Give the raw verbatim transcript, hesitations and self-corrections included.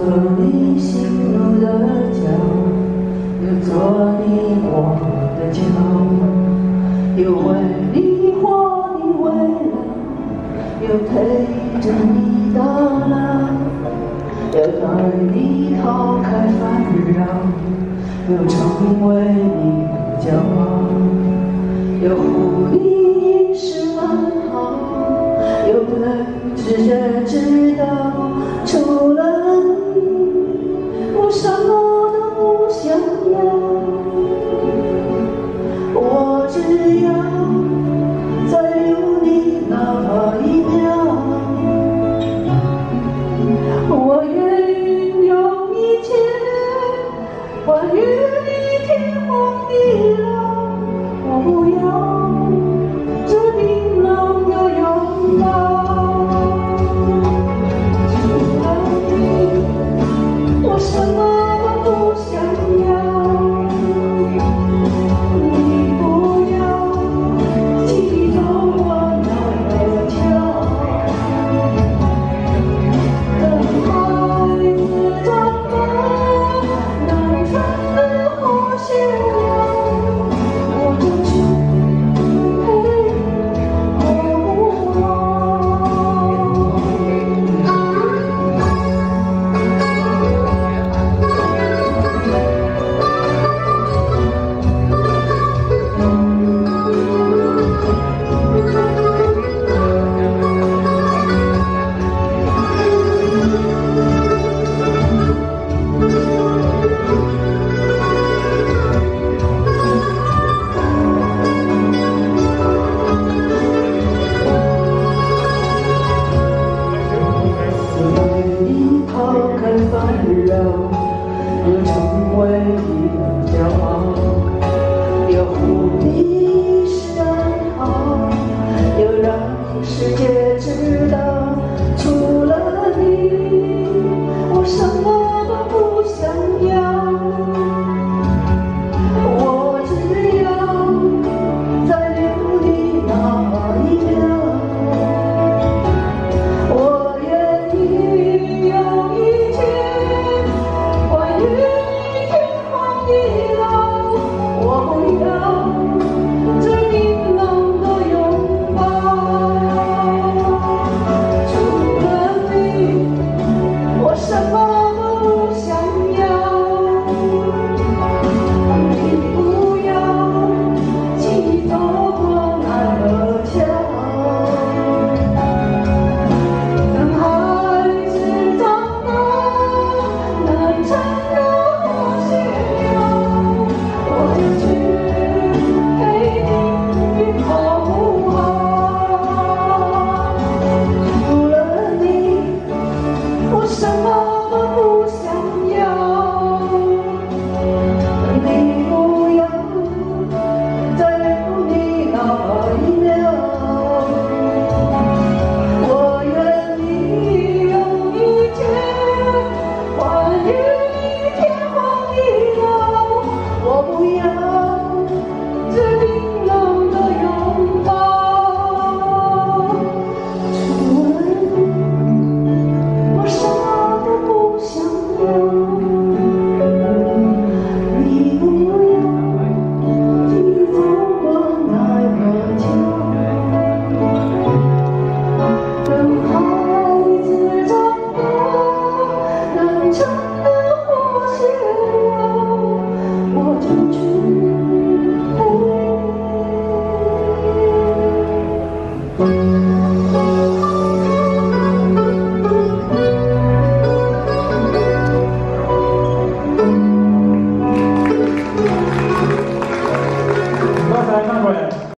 做你心路的桥，又做你我的桥，又为你活你未来，又陪着你到老，又带你逃开烦扰，又成为你的骄傲，又护你一世安好，又能直觉知道，除了你，我什么都不想要，我只要再留你哪怕一秒，我愿用一切换与你天荒地老，我不要这冰冷的拥抱。什么都不想要，你不要踢走我的桥，等孩子长大，南船的花谢了，我就去陪我不忘。又成为你的骄傲，又护你一世安好，又让世界知道，除了你，我什么都不想要，我只要再留你那一秒，我愿意用一切。与你天荒地老，我不要这冰冷的拥抱，除了你，我什么